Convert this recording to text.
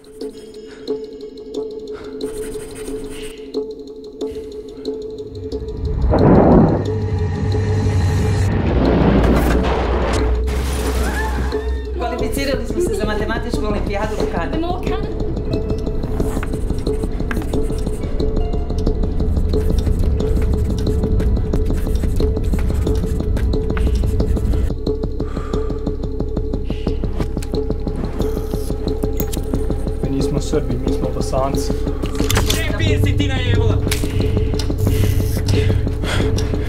Kvalificirali smo se za matematičku olimpijadu u Kanadi. Mi nismo Srbi, mi smo Bosanci. Gdje pije si ti na jevola?